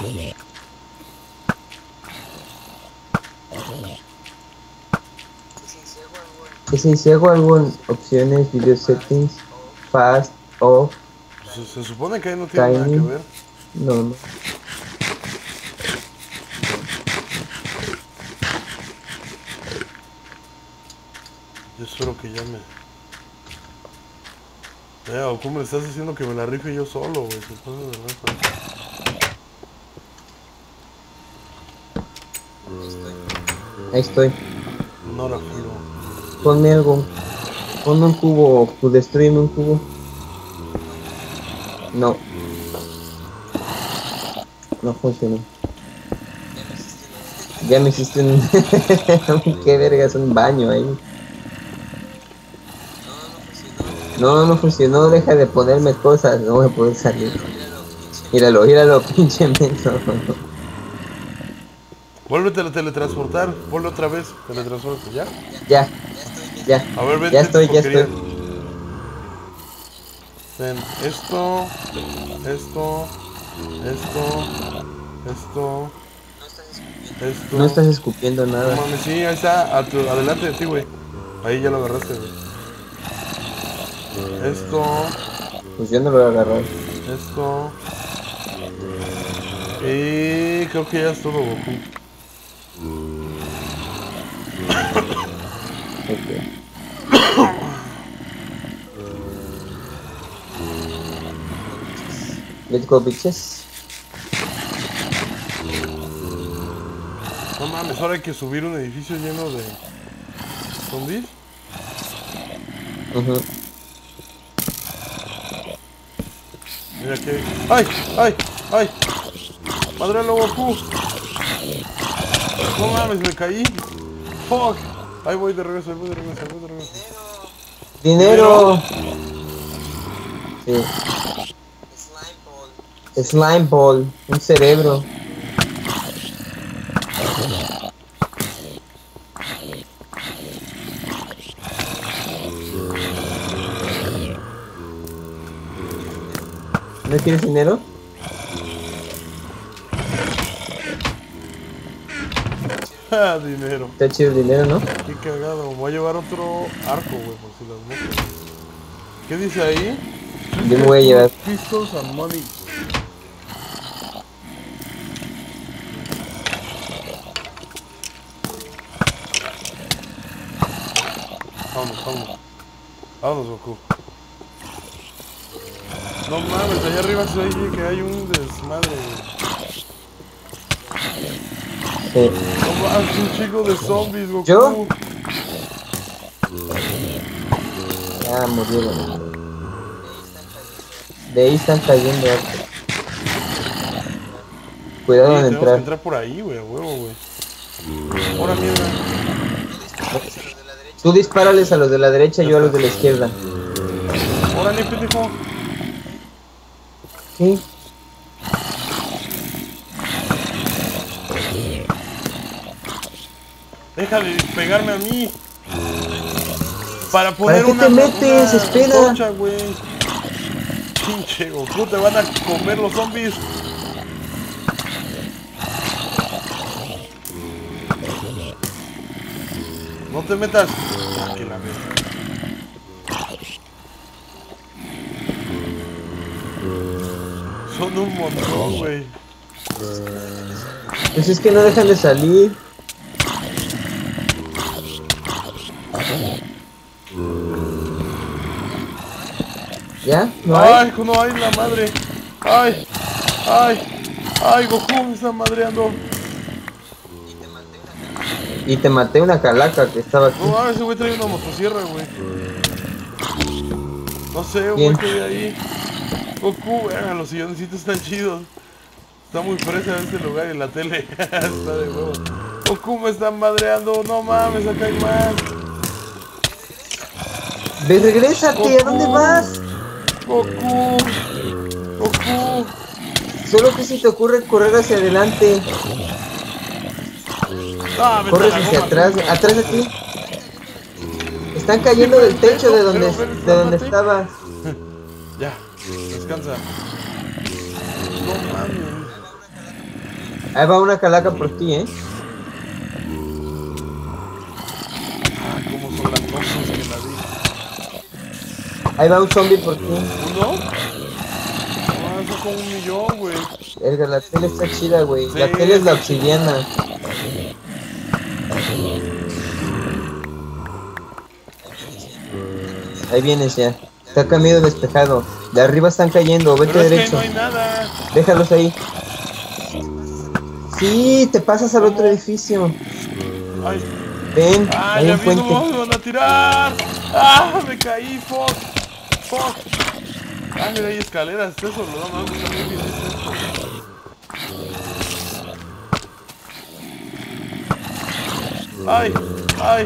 Y si hago algo en opciones, video settings, fast, off, Se supone que ahí no tiene nada que timing, ver. no. Yo espero que ya me... ¿Cómo le estás haciendo que me la rife yo solo, güey? Se pasa de rato. Ahí estoy. No la giro. Ponme algo. Ponme un cubo, pues destruyeme un cubo. No. No funcionó. Ya me hiciste un... ¿Qué vergas? Un baño ahí. No funcionó. Deja de ponerme cosas. No voy a poder salir. Míralo, pinche menso. Vuélvete a teletransportar. Ponle otra vez. Teletransporte, ¿ya? Ya. A ver, Ya vente tu porquería. estoy. Ten esto. No estás escupiendo No nada. mames, sí, ahí está. Adelante de ti, güey. Ahí ya lo agarraste, güey. Pues yo no lo he agarrado. Y creo que ya es todo, Goku. Okay. Let's go, bitches. No mames, ahora hay que subir un edificio lleno de zombies. Mira que... ¡Ay! ¡Madrelo, Goku! No mames, me caí. ¡Fuck! Ahí voy de regreso. ¡Dinero! Sí. Slime ball. Un cerebro. ¿No quieres dinero? Dinero. Está chido el dinero, ¿no? Qué cagado. Voy a llevar otro arco, güey, por si las moscas. ¿Qué dice ahí? Yo me voy a llevar. Pistols and money. Vámonos, Goku. No mames, allá arriba se oye que hay un desmadre. Sí. No mames, un chico de zombies, Goku. ¿Yo? Ya murieron. De ahí están cayendo. Cuidado en Tenemos que entrar. entrar por ahí, güey, a huevo, güey. Ahora mierda. Tú dispárales a los de la derecha, yo a los de la izquierda. Órale, pendejo. ¿Qué? Deja de pegarme a mí. Para poner ¿Para qué te metes? Espera. antorcha, güey. Pinche Goku, te van a comer los zombies. No te metas. Que la vez. Son un montón, güey. Pues es que no dejan de salir. ¿Ya? ¿No hay? Ay, no hay la madre. Ay, Goku me está madreando. Y te maté una calaca que estaba aquí. No, ese güey trae una motosierra, güey. No sé, ¿Quién? güey, que de ahí. Goku, vean, los silloncitos están chidos. Está muy fresa este lugar y la tele está de huevo. Goku me está madreando, no mames, acá hay más. ¡Ve, regrésate! Goku. ¿A dónde vas? Goku. Solo que si te ocurre correr hacia adelante. Ah, vete a Corres la hacia goma, atrás, tú. atrás de ti. Están cayendo del techo de donde estabas. Ya, descansa. No mames. Ahí va una calaca por ti, Ah, cómo son las cosas que la di. Ahí va un zombie por ti. ¿Uno? Ah, eso como 1.000.000, güey. Verga, la tele está chida, güey. Sí, La tele es la está chida. obsidiana. Ahí vienes ya. Está camino despejado. De arriba están cayendo. Vete Pero es que ahí derecho. no hay nada. Déjalos ahí. Sí, te pasas al ¿Cómo? otro edificio. Ay. Ven, Ah, hay ya un vi, no puente. me van a tirar. Ah, me caí, fuck. Fuck. Ah, mira, hay escaleras. Eso lo vamos a ver bien esto. Ay, ay.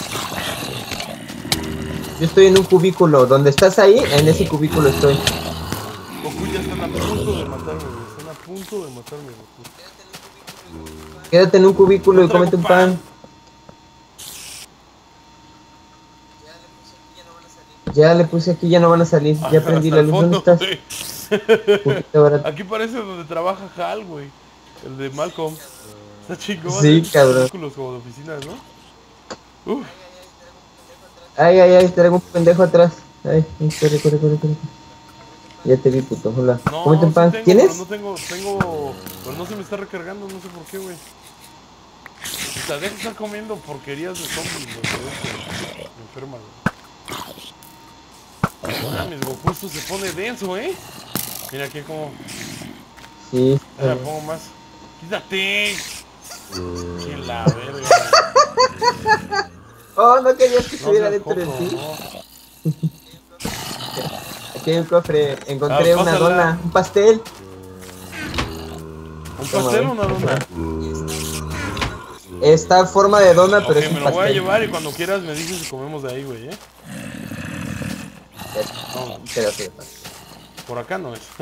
Yo estoy en un cubículo. ¿Dónde estás ahí? En ese cubículo estoy. Goku ya están a punto de matarme, güey. Están a punto de matarme, Goku. Quédate en un cubículo No y cómete traigo un pan. Ya le puse aquí, ya no van a salir. Ya prendí Hasta la el luz. ¿Dónde fondo, estás? güey. Poquito barato. Aquí parece donde trabaja Hal, güey. El de Malcolm. Está chingón, Sí, cabrón. cubículos como de oficinas, ¿no? Uf. Ay, ay, ay, traigo un pendejo atrás. Ay, corre, corre, corre, corre. Ya te vi, puto. Hola. Cómete No, un sí pan. tengo, pero ¿Tienes? no tengo, pero no se me está recargando, no sé por qué, güey. O sea, deja de estar comiendo porquerías de zombies, güey. Me enferma, güey. Ah, mis Goku, esto se pone denso, ¿eh? Mira aquí como... Sí. Déjame pongo más. ¡Quítate! Que la verga. Oh, no querías que No estuviera seas dentro de joto, ti. no. Aquí hay un cofre. Encontré una pásala. dona, un pastel. ¿Un Toma, pastel o güey. una dona? Está en forma de dona, pero Ok, es un me lo voy a pastel. llevar y cuando quieras me dices y comemos de ahí, güey, ¿eh? Vamos, Un pedazo de pastel. por acá no es.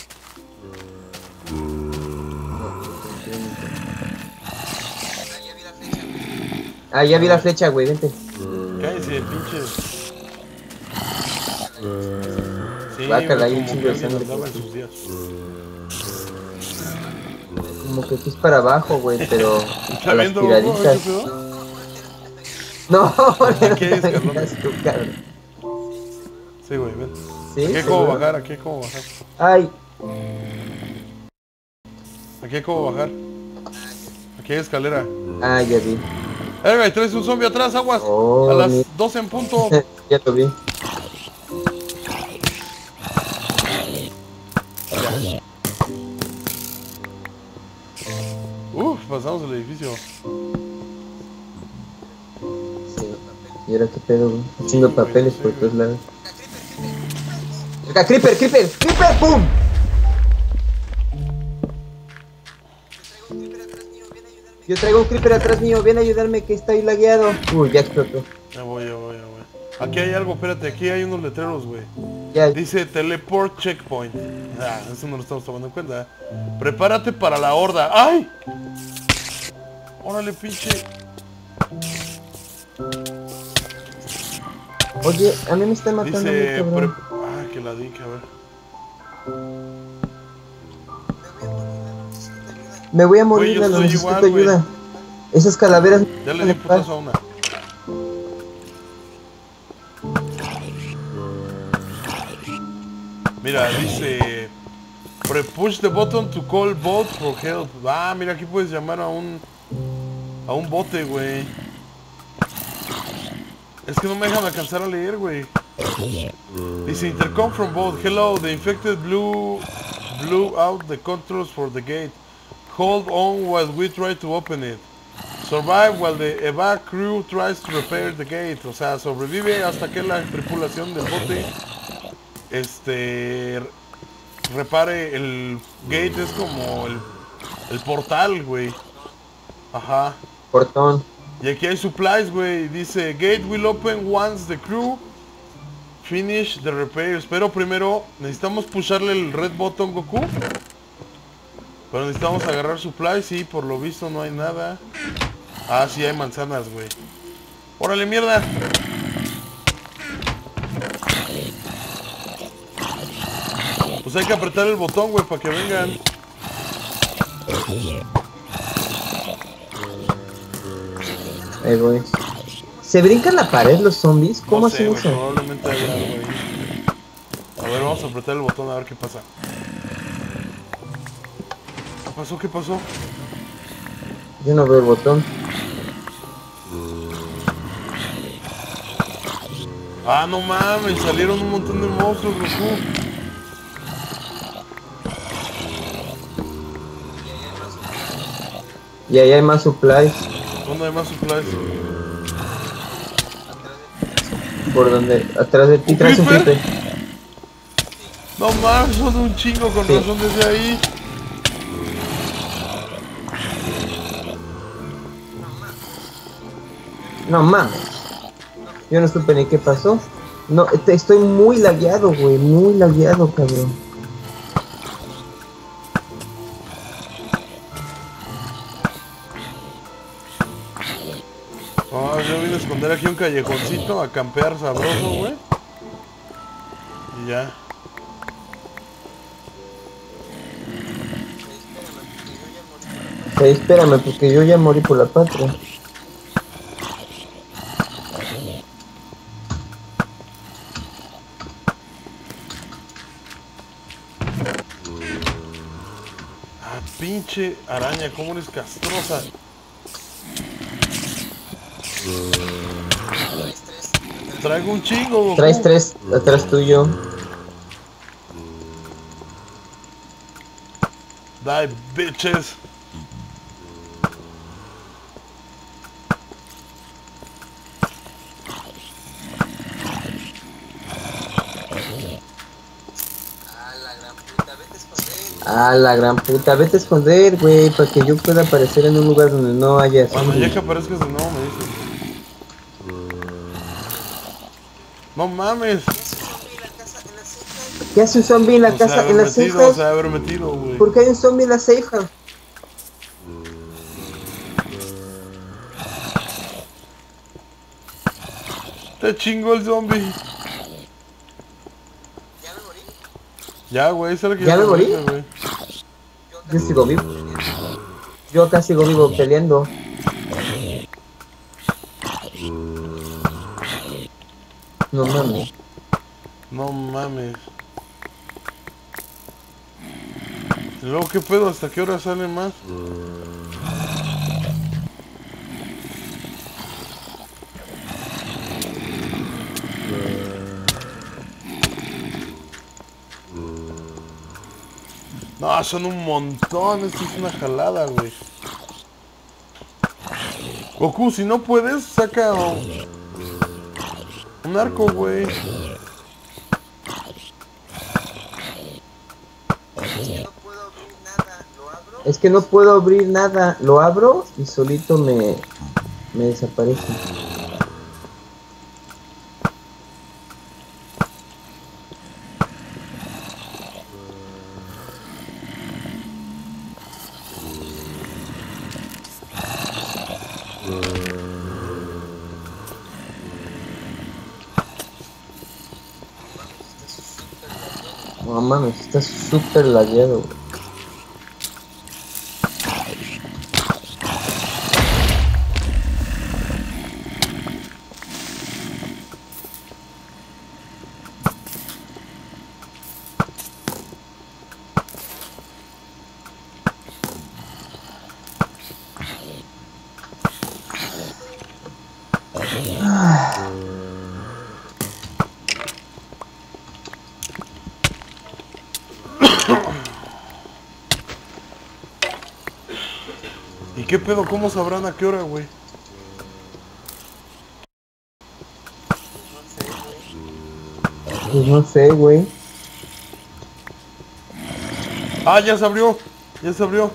Ah, ya vi la flecha, güey, vente. Cállense, pinche. Sí, Guácala, hay güey, un como chingo que de alguien sangre andaba por en aquí. sus días. Como que aquí es para abajo, güey, pero ¿Está a las viendo, Goku? ¿Qué tiraditas. pedo? No, Aquí hay no escalones. vengas tú, cabrón. Sí, güey, ven. ¿Sí? Aquí hay cómo ¿Seguro? bajar, aquí hay cómo bajar. Ay, Aquí hay cómo bajar. Aquí hay escalera. ah, ya vi. Güey, traes un zombie atrás, aguas. Oh, A las mira. 12 en punto. Ya lo vi. Uf, pasamos el edificio. Sí. ¿Y ahora qué pedo, güey? Un chingo de güey, papeles no sé, por güey. todos lados. ¡Acá, creeper, creeper, creeper! ¡Pum! Yo traigo un creeper atrás mío, ven a ayudarme que está ahí lagueado. Uy, ya explotó. Ya voy, ya voy, ya voy. Aquí hay algo, espérate, aquí hay unos letreros, güey. Ya, Dice Teleport Checkpoint. Ah, eso no lo estamos tomando en cuenta. Prepárate para la horda. ¡Ay! Órale, pinche. oye, a mí me están matando, muy Dice... cabrón. Ah, que la di, que a ver. Me voy a Güey, morir, yo Lalo, estoy necesito igual, güey. ayuda. Esas calaveras... Ya le di un putazo a una. Mira, dice... Push the button to call boat for help. Ah, mira, aquí puedes llamar a un bote, güey. Es que no me dejan alcanzar a leer, güey. Dice intercom from boat. Hello, the infected blew out the controls for the gate. Hold on while we try to open it. Survive while the evac crew tries to repair the gate. O sea, sobrevive hasta que la tripulación del bote repare el gate. Es como el portal, güey. Ajá. Portón. Y aquí hay supplies, güey. Dice gate will open once the crew finish the repairs. Pero primero necesitamos pusharle el red button, Goku. Pero necesitamos agarrar supplies y por lo visto no hay nada. Ah, sí hay manzanas, güey. ¡Órale, mierda! Pues hay que apretar el botón, güey, para que vengan. Ahí voy. ¿Se brincan la pared los zombies? No ¿Cómo sé, hacen güey, eso? probablemente haya algo ahí. A ver, vamos a apretar el botón a ver qué pasa. ¿Qué pasó? ¿Qué pasó? Yo no veo el botón. Ah, no mames, salieron un montón de monstruos, Goku. Y ahí hay más supplies. ¿Dónde hay más supplies? Por donde, atrás de ti ¿Un traes un creeper? creeper. No mames, son un chingo, con Sí. razón desde ahí. No mames. Yo no supe ni qué pasó. No, estoy muy lagueado, güey. Muy lagueado, cabrón. Ah, yo vine a esconder aquí un callejoncito, a campear sabroso, güey. Y ya. Sí, espérame, porque yo ya morí por la patria. Ah, pinche araña, cómo eres castrosa. Traigo un chingo, Traes Goku. 3 atrás tuyo. Die, bitches. Ah, la gran puta. Vete a esconder, güey, para que yo pueda aparecer en un lugar donde no haya Bueno, ya zombies. que aparezcas de nuevo me dices. No mames. ¿Qué hace un zombie en la No se casa, haber en la safe metido, no se house? haber metido, güey. ¿Por qué hay un zombie en la safe house? Te chingó el zombie. Ya, güey, esa es la que ¿Ya yo me te morí? dije, güey. Yo sigo vivo. Yo acá sigo vivo peleando. No mames. No mames. ¿Y luego qué pedo? ¿Hasta qué hora salen más? No, son un montón. Esto es una jalada, güey. Goku, si no puedes, saca un arco, güey. Es que no puedo abrir nada. Lo abro y solito me desaparece. No mames, está súper lagueado, güey. ¿Y qué pedo? ¿Cómo sabrán a qué hora, güey? Pues no sé, güey. Ah, ya se abrió. Ya se abrió.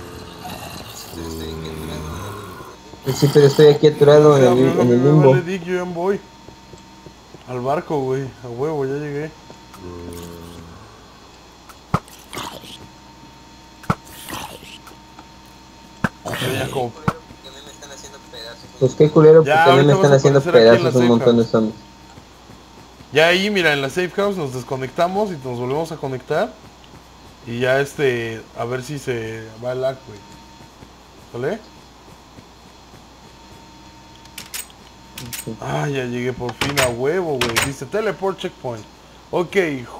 Pues sí, pero estoy aquí Ya aturado se abrió, en el me vale limbo. dick, yo ya voy. Al barco, güey. A huevo, ya llegué. Ya como... Pues qué culero, porque Ya, a mí me ahorita vas están a haciendo aparecer aquí en la pedazos un safe montón de house. zombies. Ya ahí, mira, en la safe house nos desconectamos y nos volvemos a conectar. Y ya a ver si se va el lag, güey. ¿Sale? Ah, ya llegué por fin a huevo, güey. Dice teleport checkpoint. Ok,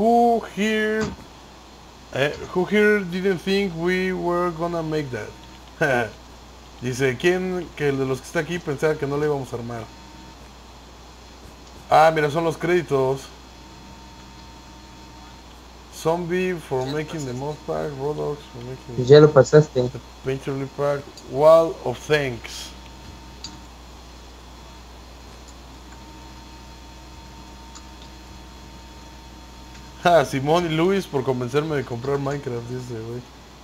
who here didn't think we were gonna make that? Dice, ¿quién que el de los que está aquí pensaba que no le íbamos a armar? Ah, mira, son los créditos. Zombie for making the mod pack, Rodox for making Pues ya lo pasaste. the Painterly pack, Wall of Thanks. Ah, Simón y Luis por convencerme de comprar Minecraft, dice, güey.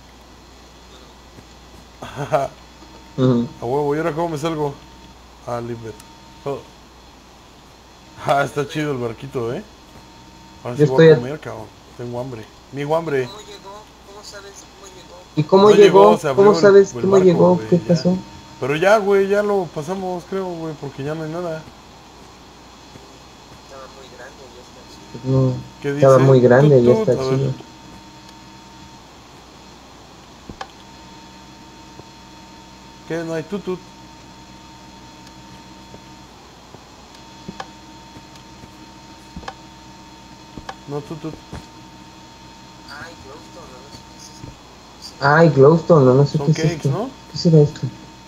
A huevo, ¿y ahora cómo me salgo? Ah, libre. Oh. Ah, está chido el barquito, Ahora sí Yo voy a estoy comer, cabrón. Tengo hambre. Mi hambre. ¿Cómo llegó? ¿Cómo sabes cómo llegó? ¿Y cómo No llegó? se abrió ¿Cómo sabes el cómo barco, llegó? güey, ¿Qué ya. pasó? Pero ya, güey, ya lo pasamos, creo, güey, porque ya no hay nada. Estaba muy grande y ya está chido. Pues no, ¿Qué estaba dice? muy grande, Tut, ya tut, está a ver. chido. ¿Qué? No hay tutut. No tutut. Ay, Glowstone, no sé qué es esto. Ay, Glowstone, no sé Son qué es cakes, esto. ¿no? ¿Qué será esto?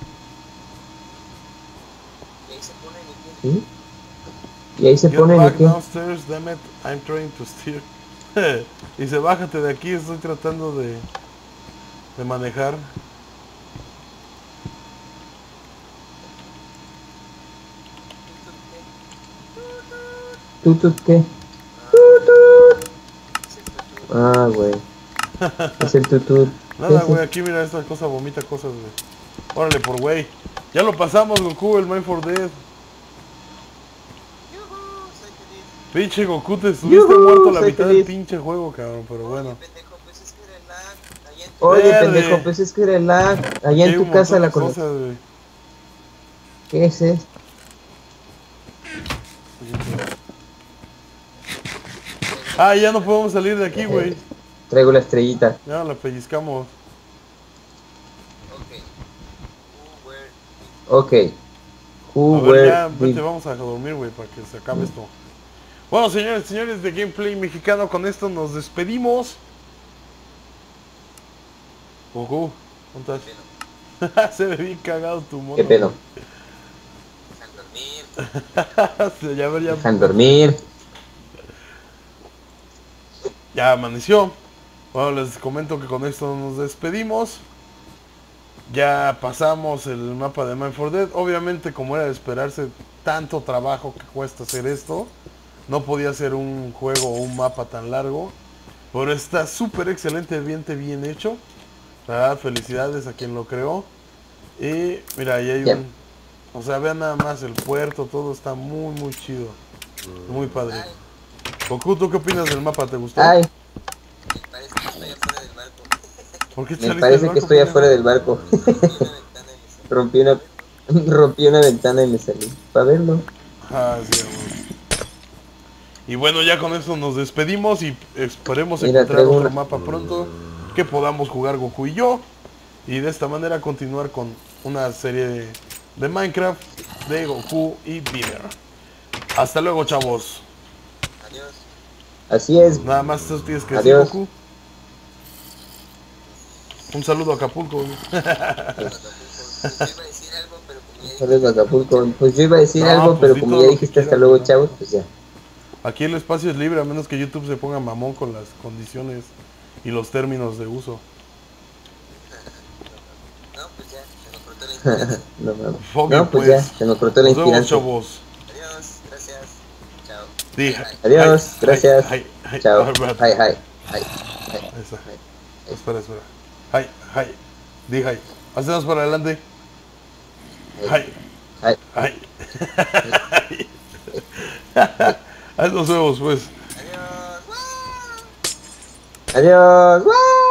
Y ahí se ponen y qué. ¿Sí? Y ahí se Get ponen y back qué. downstairs, damn it, I'm trying to steer. Dice, bájate de aquí, estoy tratando de manejar. ¿Tutut qué? Ah, güey. Es el tutut. ¿Qué Nada, es güey, eso? aquí mira, esta cosa vomita cosas, güey. Órale, por güey. Ya lo pasamos, Goku, el Mind for Dead. Yujú, soy feliz. Pinche Goku, te estuviste Yujú, muerto la soy mitad del feliz. pinche juego, cabrón, pero bueno. Oye, pendejo, pues es que era el lag. Allá en tu Oye, Verde. pendejo, pues es que era el lag. Aquí Allá hay en tu un casa montón la de conexión. cosas, güey. ¿Qué es esto? Ah, ya no podemos salir de aquí, güey. Traigo la estrellita. Ya la pellizcamos. Ok. Ok. Who, A ver, where, ya, vete, did... vamos a dormir, güey, para que se acabe esto. Bueno, señores de Gameplay Mexicano, con esto nos despedimos. Goku, ¿dónde estás? Se ve bien cagado tu mono. ¿Qué pedo? Dejan dormir. Sí, ya, a ver, ya. Dejan dormir. Ya amaneció. Bueno, les comento que con esto nos despedimos. Ya pasamos el mapa de Mind for Dead. Obviamente, como era de esperarse, tanto trabajo que cuesta hacer esto, no podía ser un juego o un mapa tan largo. Pero está súper excelentemente bien hecho. La verdad, felicidades a quien lo creó. Y mira, ahí hay un... O sea, vean nada más el puerto, todo está muy chido. Muy padre. Ay, Goku, ¿tú qué opinas del mapa? ¿Te gustó? Ay, me parece que estoy afuera del barco. ¿Por qué te me saliste parece del que barco, estoy pendejo? afuera del barco. Rompí una ventana y me salí. Rompí una ventana y me salí. Para verlo. Ah, sí, amor. Y bueno, ya con esto nos despedimos y esperemos Mira, encontrar traigo otro una- mapa pronto que podamos jugar Goku y yo. Y de esta manera continuar con una serie de Minecraft de Goku y Beamer. Hasta luego, chavos. Adiós. Así es. Nada más tú tienes que decir, Adiós. Goku. Un saludo a Acapulco. Pues yo iba a decir algo, pero como ya Saludos a Acapulco. Pues yo iba a decir No, algo, pues pero di como todo ya lo que dijiste hasta quieras, luego, ¿no? chavos, pues ya. Aquí el espacio es libre a menos que YouTube se ponga mamón con las condiciones y los términos de uso. no, pues ya, se me cortó la inspiración. No, mames. Ok, No, pues ya, se me cortó la Nos vemos, inspiración. chavos. Adiós, gracias. Chao. Di, Bye, bye. Adiós, hi, gracias. hi, hi, Chao. espérate. Hi, hi. Hi. Ahí está. Espera. Hi. Di hi. Hacemos para adelante. Hi. Hi. Hi. Ahí nos vemos, pues. Adiós. ¡Woo! Adiós. ¡Guau!